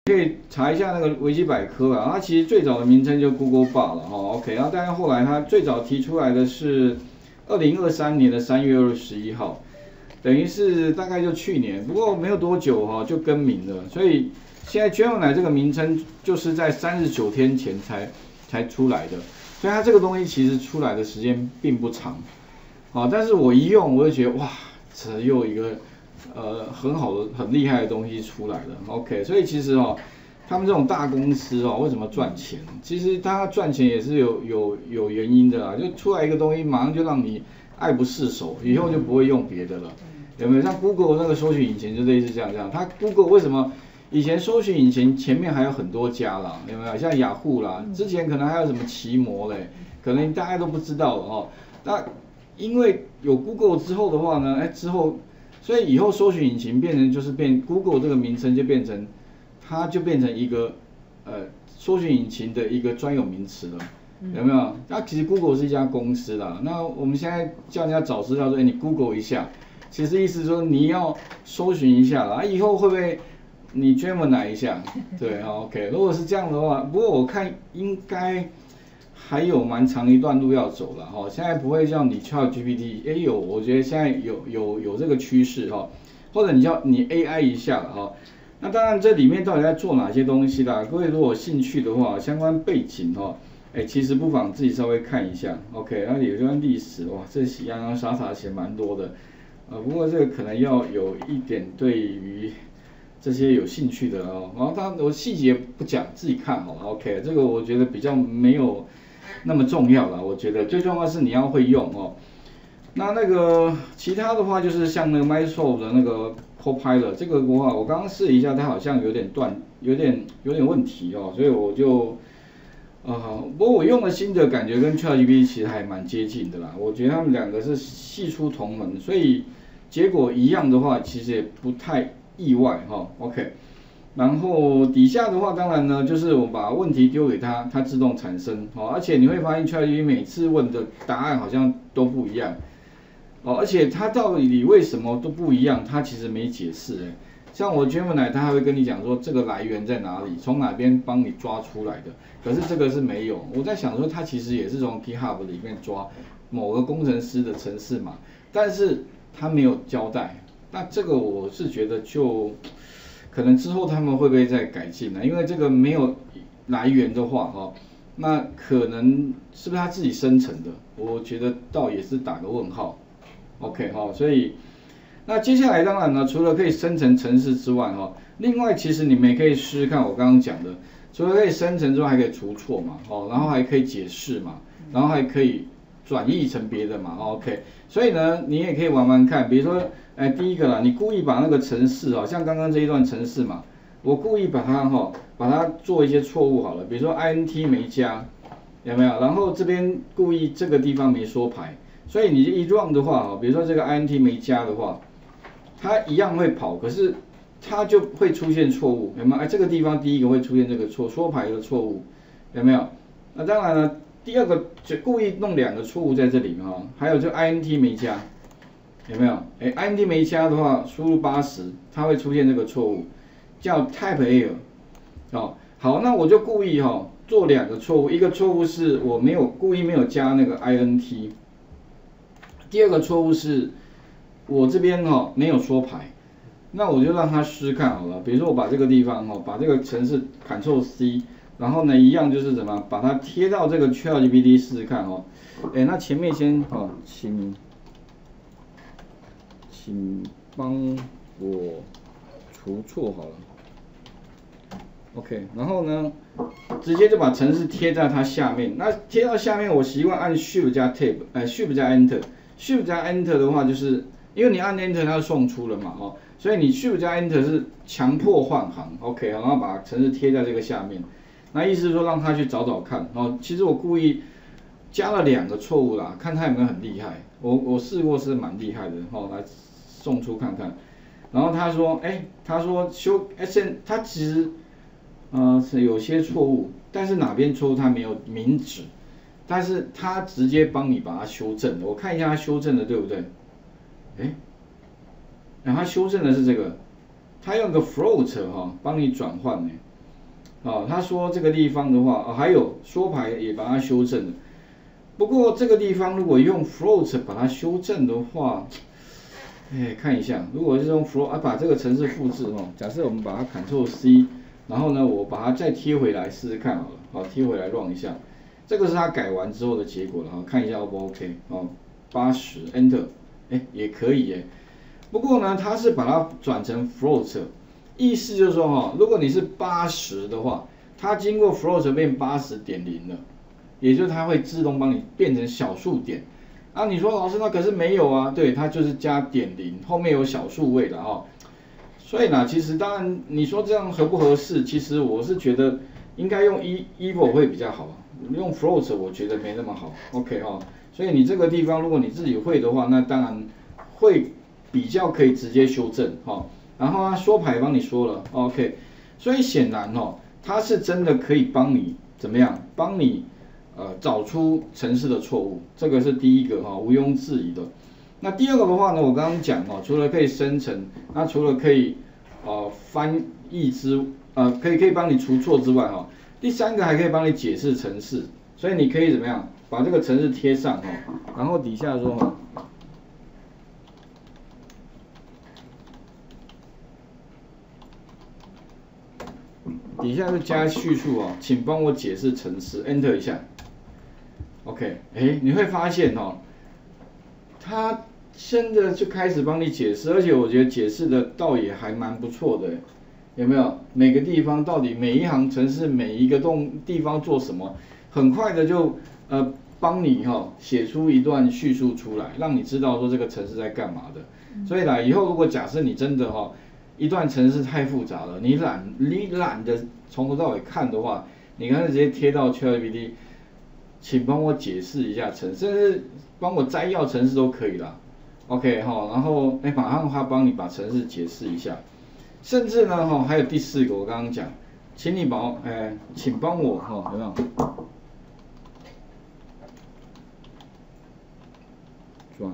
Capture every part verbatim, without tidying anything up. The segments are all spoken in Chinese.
可以查一下那个维基百科啊，它其实最早的名称就 Google Bot 了哈 ，OK， 然后但是后来它最早提出来的是二零二三年的三月二十一号，等于是大概就去年，不过没有多久哈就更名了，所以现在 Gemini 这个名称就是在三十九天前才才出来的，所以它这个东西其实出来的时间并不长，啊，但是我一用我就觉得哇，这又一个。呃，很好的、很厉害的东西出来了 ，OK， 所以其实哦，他们这种大公司哦，为什么赚钱？其实他赚钱也是有有有原因的啦，就出来一个东西，马上就让你爱不释手，以后就不会用别的了，有没有？像 Google 那个搜寻引擎就类似这样这样，它 Google 为什么以前搜寻引擎前面还有很多家啦，有没有？像雅虎啦，之前可能还有什么奇摩嘞，可能大家都不知道了哦。那因为有 Google 之后的话呢，哎之后。所以以后搜寻引擎变成就是变 Google 这个名称就变成，它就变成一个呃搜寻引擎的一个专有名词了，有没有？那其实 Google 是一家公司啦，那我们现在叫人家找资料说，哎你 Google 一下，其实意思说你要搜寻一下啦，以后会不会你 Gemini 一下？对 ，OK， 如果是这样的话，不过我看应该。还有蛮长一段路要走了哈，现在不会叫你 ChatGPT， 哎有，我觉得现在有有有这个趋势哈，或者你叫你 A I 一下了哈。那当然这里面到底在做哪些东西啦？各位如果有兴趣的话，相关背景哈，哎其实不妨自己稍微看一下 ，OK， 然后有关历史哇，这洋洋洒洒写蛮多的，呃不过这个可能要有一点对于。这些有兴趣的哦，然后当然我细节不讲，自己看好了 ，OK， 这个我觉得比较没有那么重要了，我觉得最重要是你要会用哦。那那个其他的话就是像那个 Microsoft 的那个 Copilot， 这个的话我刚刚试一下，它好像有点断，有点有点问题哦，所以我就呃，不过我用的新的感觉跟 ChatGPT 其实还蛮接近的啦，我觉得他们两个是系出同门，所以结果一样的话，其实也不太。意外哈 ，OK， 然后底下的话，当然呢，就是我把问题丢给他，它自动产生，哦，而且你会发现 ChatGPT 每次问的答案好像都不一样，哦，而且它到底为什么都不一样，它其实没解释哎，像我 Gemini 它还会跟你讲说这个来源在哪里，从哪边帮你抓出来的，可是这个是没有，我在想说它其实也是从 GitHub 里面抓某个工程师的程式码，但是它没有交代。那这个我是觉得就可能之后他们会不会再改进呢？因为这个没有来源的话，哈，那可能是不是他自己生成的？我觉得倒也是打个问号。OK 哈，所以那接下来当然呢，除了可以生成程式之外，哈，另外其实你们也可以试试看我刚刚讲的，除了可以生成之外，还可以除错嘛，哦，然后还可以解释嘛，然后还可以转译成别的嘛 ，OK， 所以呢，你也可以玩玩看，比如说，哎，第一个啦，你故意把那个程式哦，像刚刚这一段程式嘛，我故意把它哈、哦，把它做一些错误好了，比如说 int 没加，有没有？然后这边故意这个地方没说牌，所以你一 run 的话哦，比如说这个 int 没加的话，它一样会跑，可是它就会出现错误，有没有？哎，这个地方第一个会出现这个错说牌的错误，有没有？那当然了。第二个就故意弄两个错误在这里哈、哦，还有就 int 没加，有没有？哎 ，int 没加的话，输入八十，它会出现这个错误，叫 type error， 哦，好，那我就故意哈、哦、做两个错误，一个错误是我没有故意没有加那个 int， 第二个错误是我这边哈、哦、没有说牌，那我就让他试看好了，比如说我把这个地方哈、哦，把这个程式 Ctrl C。然后呢，一样就是怎么把它贴到这个 ChatGPT 试试看哦。哎，那前面先哦，请请帮我除错好了。OK， 然后呢，直接就把程式贴在它下面。那贴到下面，我习惯按 Shift 加 Tab， 哎 ，Shift 加 Enter。Shift 加 Enter 的话，就是因为你按 Enter 它就送出了嘛，哦，所以你 Shift 加 Enter 是强迫换行 ，OK， 然后把程式贴在这个下面。那意思是说让他去找找看，哦，其实我故意加了两个错误啦，看他有没有很厉害。我我试过是蛮厉害的，哦，来送出看看。然后他说，哎，他说修 S N， 他其实呃是有些错误，但是哪边错误他没有明指，但是他直接帮你把它修正。我看一下他修正的对不对？哎，然后他修正的是这个，他用个 float 哈、哦、帮你转换呢。 啊，他说这个地方的话，啊、还有缩排也把它修正了。不过这个地方如果用 float 把它修正的话，哎，看一下，如果是用 float 啊，把这个程式复制哦，假设我们把它 Ctrl C， 然后呢，我把它再贴回来试试看好了，好，贴回来 run 一下，这个是它改完之后的结果了哈，看一下 O 不 OK， 哦，八十 Enter， 哎，也可以耶。不过呢，它是把它转成 float， 意思就是说哈，如果你是八十的话，它经过 float 变 八十点零 了，也就是它会自动帮你变成小数点。啊，你说老师那可是没有啊？对，它就是加点零，后面有小数位的哈。所以呢，其实当然你说这样合不合适？其实我是觉得应该用 e eval 会比较好，用 float 我觉得没那么好。OK 哈，所以你这个地方如果你自己会的话，那当然会比较可以直接修正哈。然后啊，缩排帮你说了 ，OK， 所以显然哦，它是真的可以帮你怎么样？帮你呃找出程式的错误，这个是第一个哈，毋庸置疑的。那第二个的话呢，我刚刚讲哦，除了可以生成，那除了可以呃翻译之呃可以可以帮你除错之外哈，第三个还可以帮你解释程式，所以你可以怎么样？把这个程式贴上哈，然后底下说哈。底下就加叙述哦，请帮我解释程式 ，Enter 一下。OK， 哎，你会发现哦，它真的就开始帮你解释，而且我觉得解释的倒也还蛮不错的，有没有？每个地方到底每一行程式每一个动地方做什么，很快的就呃帮你哈、哦、写出一段叙述出来，让你知道说这个程式在干嘛的。所以呢，以后如果假设你真的哈、哦。一段程式太复杂了，你懒你懒得从头到尾看的话，你干脆直接贴到 ChatGPT， 请帮我解释一下程式，甚至帮我摘要程式都可以啦。OK 哈，然后哎马上他帮你把程式解释一下，甚至呢哈还有第四个我刚刚讲，请你帮哎请帮我哈有没有？转。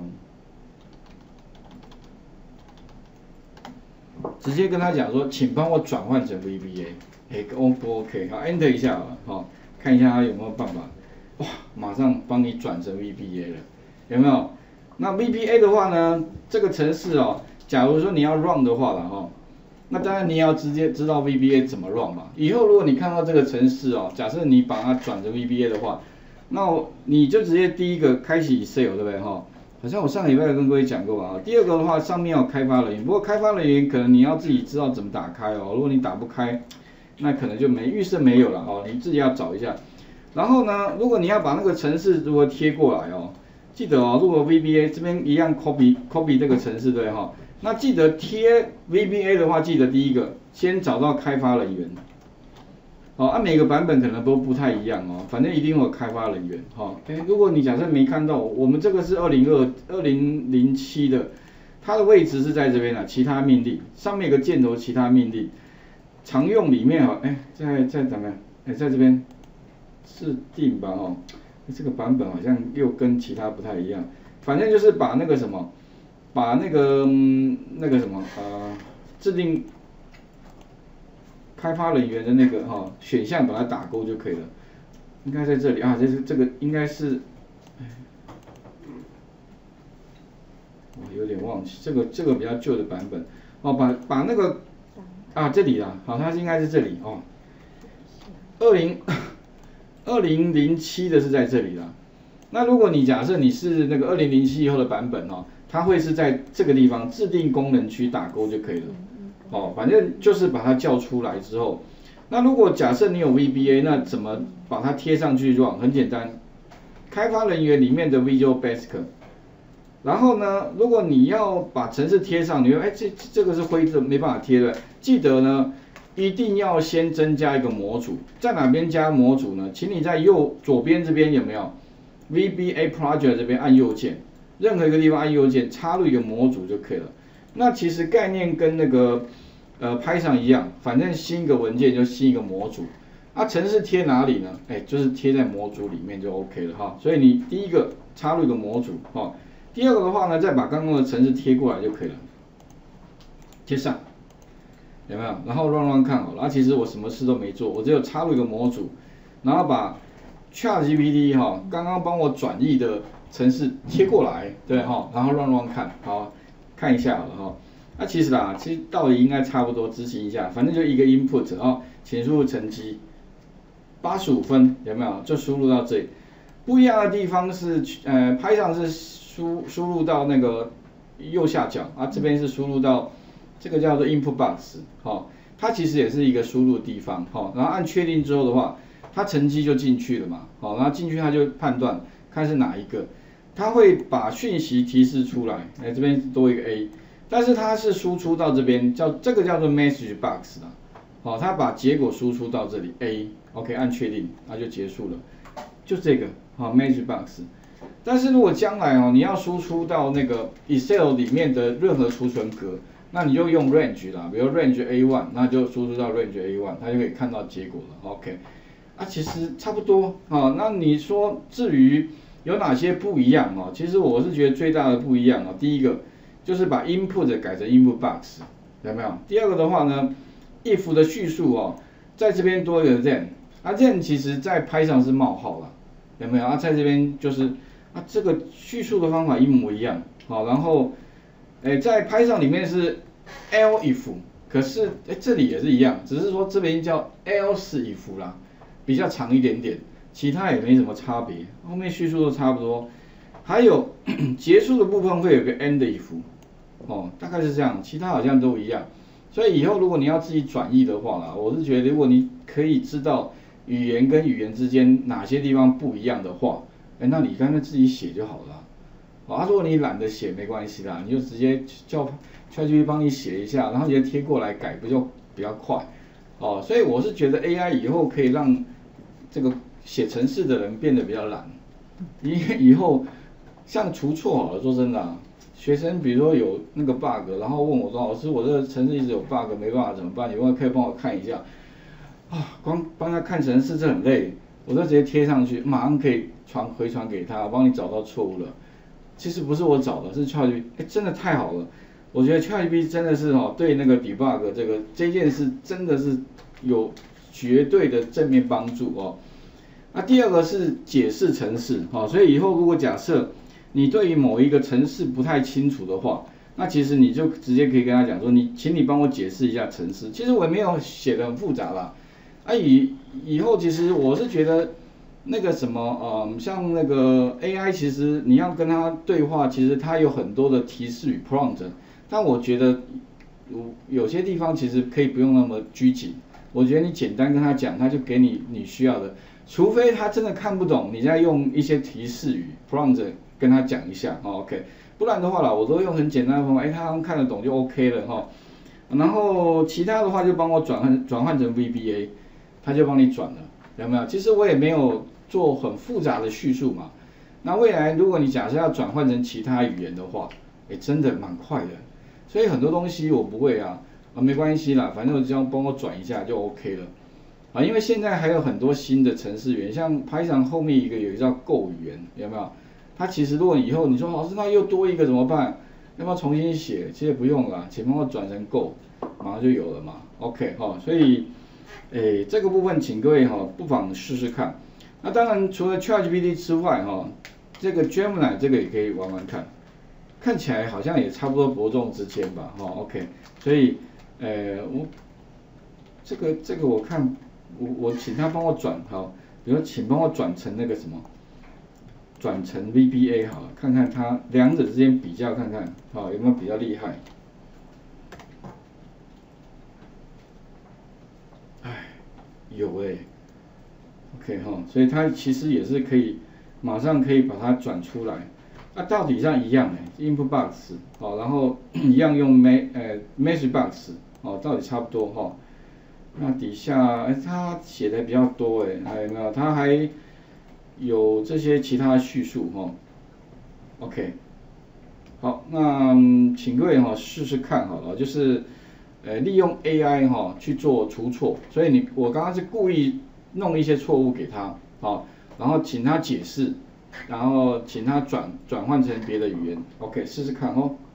直接跟他讲说，请帮我转换成 V B A， 哎 ，O 不 OK？ 好 ，Enter 一下好了，好，看一下他有没有办法，哇，马上帮你转成 V B A 了，有没有？那 V B A 的话呢，这个程式哦，假如说你要 run 的话了哈，那当然你也要直接知道 V B A 怎么 run 嘛。以后如果你看到这个程式哦，假设你把它转成 V B A 的话，那你就直接第一个开启 Excel 对不对哈？好像我上个礼拜跟各位讲过吧。第二个的话，上面要开发人员，不过开发人员可能你要自己知道怎么打开哦。如果你打不开，那可能就没预设没有了哦，你自己要找一下。然后呢，如果你要把那个程式如果贴过来哦，记得哦，如果 V B A 这边一样 copy copy 这个程式对哈，那记得贴 V B A 的话，记得第一个先找到开发人员。哦，按、啊、每个版本可能都不太一样哦，反正一定有开发人员哈。哎、哦，如果你假设没看到，我们这个是二零二二零零七的，它的位置是在这边啊，其他命令上面有个箭头，其他命令常用里面哈，哎，在在怎么样？哎，在这边制定吧哦，这个版本好像又跟其他不太一样，反正就是把那个什么，把那个、嗯、那个什么呃制定。开发人员的那个哈、哦、选项把它打勾就可以了，应该在这里啊，这是这个应该是，我有点忘记这个这个比较旧的版本哦，把把那个啊这里啦，好，它应该是这里哦，二零二零零七的是在这里啦。那如果你假设你是那个二零零七以后的版本哦，它会是在这个地方制定功能区打勾就可以了。哦，反正就是把它叫出来之后，那如果假设你有 V B A， 那怎么把它贴上去 run？ 很简单，开发人员里面的 Visual Basic， 然后呢，如果你要把程式贴上，你说哎这这个是灰色没办法贴的，记得呢一定要先增加一个模组，在哪边加模组呢？请你在右左边这边有没有 V B A Project 这边按右键，任何一个地方按右键插入一个模组就可以了。那其实概念跟那个呃 Python 一样，反正新一个文件就新一个模组。啊，程式贴哪里呢？哎，就是贴在模组里面就 OK 了哈。所以你第一个插入一个模组哈，第二个的话呢，再把刚刚的程式贴过来就可以了，贴上。 有没有？然后 run run 看好了，啊，其实我什么事都没做，我只有插入一个模组，然后把 ChatGPT 哈刚刚帮我转译的程式贴过来，对哈，然后 run run 看，好看一下好了哈。那其实啦，其实道理应该差不多，执行一下，反正就一个 input 哦，请输入成绩，八十五分有没有？就输入到这里。不一样的地方是，呃，Python 是输输入到那个右下角啊，这边是输入到这个叫做 input box， 哦，它其实也是一个输入的地方，哦，然后按确定之后的话，它成绩就进去了嘛，好，然后进去它就判断看是哪一个，它会把讯息提示出来，哎，这边多一个 A， 但是它是输出到这边叫这个叫做 message box 啦，好，它把结果输出到这里 A，OK， 按确定，那就结束了，就这个。好 ，message box， 但是如果将来哦，你要输出到那个 Excel 里面的任何储存格，那你就用 range 啦，比如 range A 一， 那就输出到 range A 一， 它就可以看到结果了。OK， 啊，其实差不多啊。那你说至于有哪些不一样哦？其实我是觉得最大的不一样哦，第一个就是把 input 改成 input box， 有没有？第二个的话呢 ，if 的叙述哦，在这边多一个 then， 啊 then 其实在 Python 是冒号啦。有没有啊？在这边就是啊，这个叙述的方法一模一样，好，然后，诶，在 Python 里面是 elif， 可是诶这里也是一样，只是说这边叫 else if 啦，比较长一点点，其他也没什么差别，后面叙述都差不多。还有结束的部分会有个 end if， 哦，大概是这样，其他好像都一样。所以以后如果你要自己转译的话啦，我是觉得如果你可以知道。语言跟语言之间哪些地方不一样的话，哎，那你干脆自己写就好了。哦，啊，如果你懒得写没关系啦，你就直接叫 ChatGPT 帮你写一下，然后直接贴过来改，不就比较快？哦，所以我是觉得 A I 以后可以让这个写程式的人变得比较懒，因为以后像除错好了，说真的、啊，学生比如说有那个 bug， 然后问我说，老师，我这个程式一直有 bug， 没办法怎么办？你问可以帮我看一下。啊，光帮他看程式这很累，我就直接贴上去，马上可以传回传给他，帮你找到错误了。其实不是我找的，是 ChatGPT， 哎，真的太好了。我觉得 ChatGPT 真的是哦，对那个 debug 这个这件事真的是有绝对的正面帮助哦。那第二个是解释程式，哈，所以以后如果假设你对于某一个程式不太清楚的话，那其实你就直接可以跟他讲说，你请你帮我解释一下程式。其实我也没有写的很复杂啦。啊，以以后其实我是觉得那个什么，嗯，像那个 A I， 其实你要跟它对话，其实它有很多的提示与 prompt， 但我觉得有有些地方其实可以不用那么拘谨。我觉得你简单跟他讲，他就给你你需要的，除非他真的看不懂，你再用一些提示语 prompt 跟他讲一下，哦 OK， 不然的话啦，我都用很简单的方法，哎，他看得懂就 OK 了哈。然后其他的话就帮我转换转换成 V B A。他就帮你转了，有没有？其实我也没有做很复杂的叙述嘛。那未来如果你假设要转换成其他语言的话，哎，真的蛮快的。所以很多东西我不会啊，啊没关系啦，反正我只要帮我转一下就 OK 了。啊，因为现在还有很多新的程式语言，像 Python 后面一个有一个叫 Go 语言，有没有？它其实如果以后你说老师那又多一个怎么办？要不要重新写？其实不用啦，请帮我转成 Go， 马上就有了嘛。OK 哈、哦，所以。诶，这个部分请各位哈、哦，不妨试试看。那当然，除了 ChatGPT 之外哈、哦，这个 Gemini 这个也可以玩玩看，看起来好像也差不多伯仲之间吧，哈、哦、，OK。所以，呃，我这个这个我看我我请他帮我转好，比如请帮我转成那个什么，转成 V B A 好了，看看它两者之间比较看看，好、哦、有没有比较厉害。有哎、欸、，OK 哈，所以它其实也是可以马上可以把它转出来，那、啊、到底上一样哎、欸、，input box 哦，然后一样用 me 呃 message box 哦，到底差不多哈、哦。那底下哎、欸、它写的比较多哎、欸，还有没有？它还有这些其他叙述哈、哦。OK， 好，那、嗯、请各位哈、哦、试试看好了，就是。呃，利用 A I 哈、哦、去做除错，所以你我刚刚是故意弄一些错误给他，好，然后请他解释，然后请他转转换成别的语言 ，OK， 试试看哦。